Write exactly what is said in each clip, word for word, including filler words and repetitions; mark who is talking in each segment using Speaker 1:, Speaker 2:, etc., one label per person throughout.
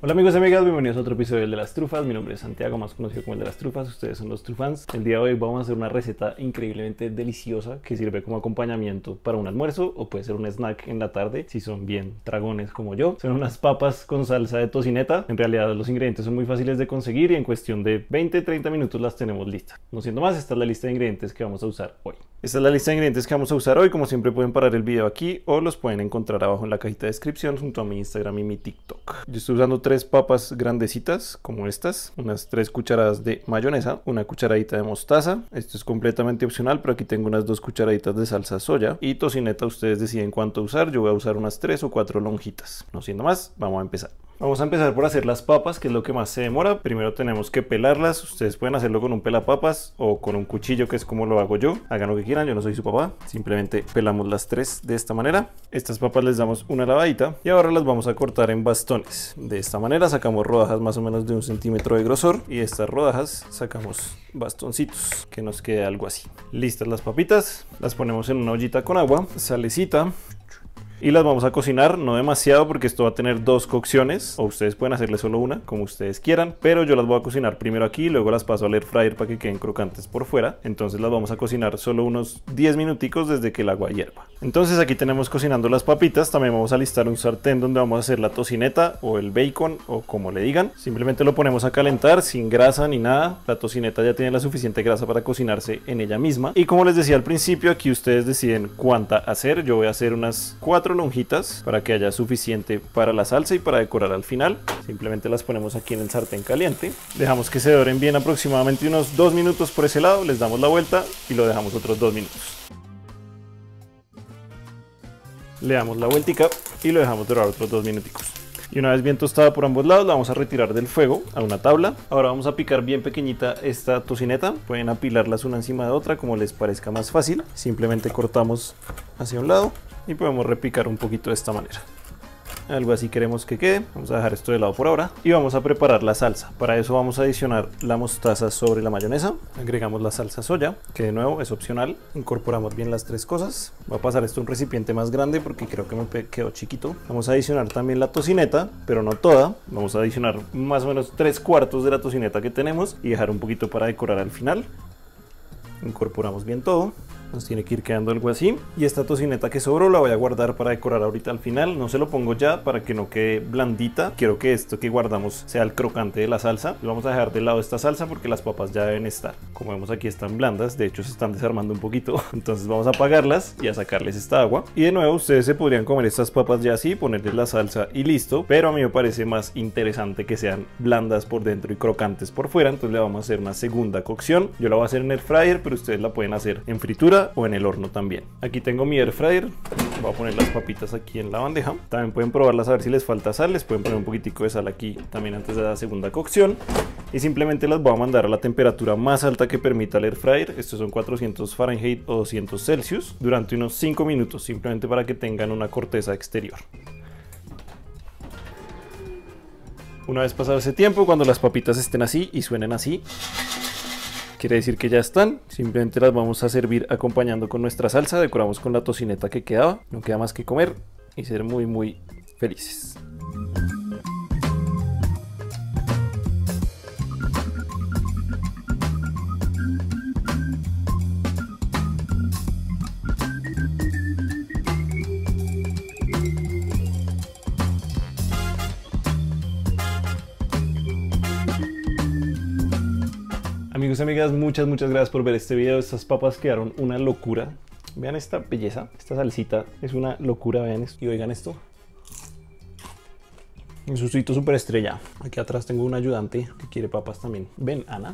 Speaker 1: Hola amigos y amigas, bienvenidos a otro episodio de Las Trufas. Mi nombre es Santiago, más conocido como el de Las Trufas. Ustedes son los Trufans. El día de hoy vamos a hacer una receta increíblemente deliciosa que sirve como acompañamiento para un almuerzo o puede ser un snack en la tarde si son bien dragones como yo. Son unas papas con salsa de tocineta. En realidad los ingredientes son muy fáciles de conseguir y en cuestión de veinte a treinta minutos las tenemos listas. No siendo más, esta es la lista de ingredientes que vamos a usar hoy. Esta es la lista de ingredientes que vamos a usar hoy. Como siempre pueden parar el video aquí o los pueden encontrar abajo en la cajita de descripción junto a mi Instagram y mi TikTok. Yo estoy usando tres papas grandecitas como estas, unas tres cucharadas de mayonesa, una cucharadita de mostaza, esto es completamente opcional, pero aquí tengo unas dos cucharaditas de salsa soya y tocineta. Ustedes deciden cuánto usar. Yo voy a usar unas tres o cuatro lonjitas. No siendo más, vamos a empezar. Vamos a empezar por hacer las papas, que es lo que más se demora. Primero tenemos que pelarlas. Ustedes pueden hacerlo con un pelapapas o con un cuchillo, que es como lo hago yo. Hagan lo que quieran, yo no soy su papá. Simplemente pelamos las tres de esta manera. Estas papas les damos una lavadita y ahora las vamos a cortar en bastones. De esta manera sacamos rodajas más o menos de un centímetro de grosor y de estas rodajas sacamos bastoncitos, que nos quede algo así. Listas las papitas, las ponemos en una ollita con agua, salecita. Y las vamos a cocinar, no demasiado porque esto va a tener dos cocciones, o ustedes pueden hacerle solo una, como ustedes quieran, pero yo las voy a cocinar primero aquí, luego las paso al air fryer para que queden crocantes por fuera. Entonces las vamos a cocinar solo unos diez minuticos desde que el agua hierva. Entonces aquí tenemos cocinando las papitas. También vamos a alistar un sartén donde vamos a hacer la tocineta o el bacon o como le digan. Simplemente lo ponemos a calentar sin grasa ni nada. La tocineta ya tiene la suficiente grasa para cocinarse en ella misma. Y como les decía al principio, aquí ustedes deciden cuánta hacer. Yo voy a hacer unas cuatro lonjitas para que haya suficiente para la salsa y para decorar al final. Simplemente las ponemos aquí en el sartén caliente, dejamos que se doren bien aproximadamente unos dos minutos por ese lado, les damos la vuelta y lo dejamos otros dos minutos. Le damos la vueltica y lo dejamos dorar otros dos minuticos. Y una vez bien tostada por ambos lados, la vamos a retirar del fuego a una tabla. Ahora vamos a picar bien pequeñita esta tocineta. Pueden apilarlas una encima de otra como les parezca más fácil. Simplemente cortamos hacia un lado y podemos repicar un poquito de esta manera. Algo así queremos que quede. Vamos a dejar esto de lado por ahora y vamos a preparar la salsa. Para eso vamos a adicionar la mostaza sobre la mayonesa. Agregamos la salsa soya, que de nuevo es opcional. Incorporamos bien las tres cosas. Voy a pasar esto a un recipiente más grande porque creo que me quedó chiquito. Vamos a adicionar también la tocineta, pero no toda. Vamos a adicionar más o menos tres cuartos de la tocineta que tenemos y dejar un poquito para decorar al final. Incorporamos bien todo. Nos tiene que ir quedando algo así. Y esta tocineta que sobró la voy a guardar para decorar ahorita al final. No se lo pongo ya para que no quede blandita. Quiero que esto que guardamos sea el crocante de la salsa. Y vamos a dejar de lado esta salsa porque las papas ya deben estar. Como vemos aquí están blandas. De hecho se están desarmando un poquito. Entonces vamos a apagarlas y a sacarles esta agua. Y de nuevo ustedes se podrían comer estas papas ya así, ponerles la salsa y listo. Pero a mí me parece más interesante que sean blandas por dentro y crocantes por fuera. Entonces le vamos a hacer una segunda cocción. Yo la voy a hacer en air fryer, pero ustedes la pueden hacer en fritura o en el horno también. Aquí tengo mi air fryer. Voy a poner las papitas aquí en la bandeja. También pueden probarlas a ver si les falta sal. Les pueden poner un poquitico de sal aquí también antes de la segunda cocción. Y simplemente las voy a mandar a la temperatura más alta que permita el air fryer. Estos son cuatrocientos Fahrenheit o doscientos Celsius durante unos cinco minutos, simplemente para que tengan una corteza exterior. Una vez pasado ese tiempo, cuando las papitas estén así y suenen así, quiere decir que ya están. Simplemente las vamos a servir acompañando con nuestra salsa. Decoramos con la tocineta que quedaba. No queda más que comer y ser muy muy felices. Amigos y amigas, muchas muchas gracias por ver este video. Estas papas quedaron una locura. Vean esta belleza, esta salsita es una locura, vean esto. Y oigan esto. Un sustito super estrella. Aquí atrás tengo un ayudante que quiere papas también. Ven, Ana.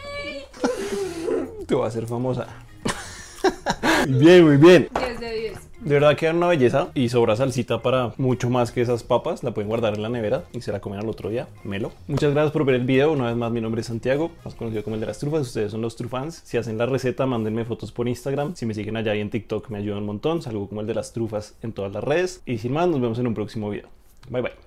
Speaker 1: Te voy a hacer famosa. Bien, muy bien.
Speaker 2: diez de diez.
Speaker 1: De verdad queda una belleza y sobra salsita para mucho más que esas papas. La pueden guardar en la nevera y se la comen al otro día. Melo. Muchas gracias por ver el video. Una vez más, mi nombre es Santiago, más conocido como el de Las Trufas. Ustedes son los Trufans. Si hacen la receta, mándenme fotos por Instagram. Si me siguen allá y en TikTok me ayudan un montón. Salgo como el de Las Trufas en todas las redes. Y sin más, nos vemos en un próximo video. Bye bye.